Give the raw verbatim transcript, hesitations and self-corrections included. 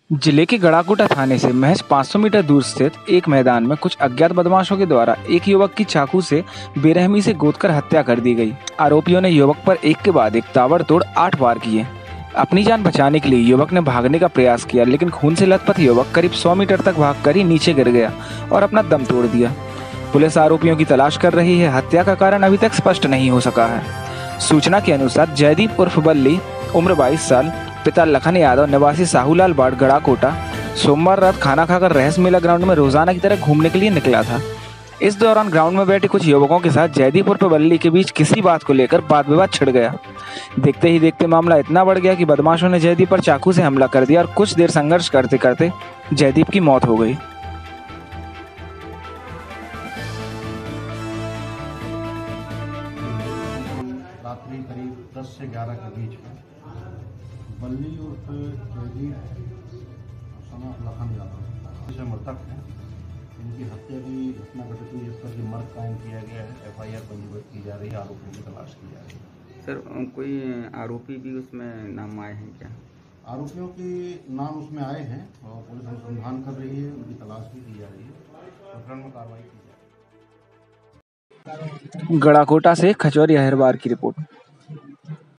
जिले के गड़ाकोटा थाने से महज पाँच सौ मीटर दूर स्थित एक मैदान में कुछ अज्ञात बदमाशों के द्वारा एक युवक की चाकू से बेरहमी से गोदकर हत्या कर दी गई। आरोपियों ने युवक पर एक के बाद एक ताबड़तोड़ आठ वार किए। अपनी जान बचाने के लिए युवक ने भागने का प्रयास किया, लेकिन खून से लथपथ युवक करीब सौ मीटर तक भागकर ही नीचे गिर गया और अपना दम तोड़ दिया। पुलिस आरोपियों की तलाश कर रही है। हत्या का कारण अभी तक स्पष्ट नहीं हो सका है। सूचना के अनुसार जयदीप उर्फ बल्ली, उम्र बाईस साल, पिता लखन यादव, निवासी साहूलाल बाड़, गड़ाकोटा, सोमवार रात खाना खाकर रहस मेला ग्राउंड में रोजाना की तरह घूमने के लिए निकला था। इस दौरान ग्राउंड में बैठे कुछ युवकों के साथ जयदीप उर्फ बल्ली के बीच किसी बात को लेकर वाद विवाद छिड़ गया। देखते ही देखते मामला इतना बढ़ गया कि बदमाशों ने जयदीप पर चाकू से हमला कर दिया और कुछ देर संघर्ष करते करते जयदीप की मौत हो गई। रात्रि करीब दस से ग्यारह के बीच में बल्ली उर्फ जयदीप सना लखन यादव से मृतक हैं। इनकी हत्या की घटना घटित हुई, जिस पर मर्ग कायम किया गया है। एफ आई आर पंजीबद्ध की जा रही है। आरोपियों की तलाश की जा रही है। सर, कोई आरोपी भी उसमें नाम आए हैं क्या? आरोपियों के नाम उसमें आए हैं और पुलिस अनुसंधान कर रही है। उनकी तलाश भी की जा रही है। प्रकरण में कार्रवाई की जा रही है। गड़ाकोटा से खचौरी अहिरवार की रिपोर्ट।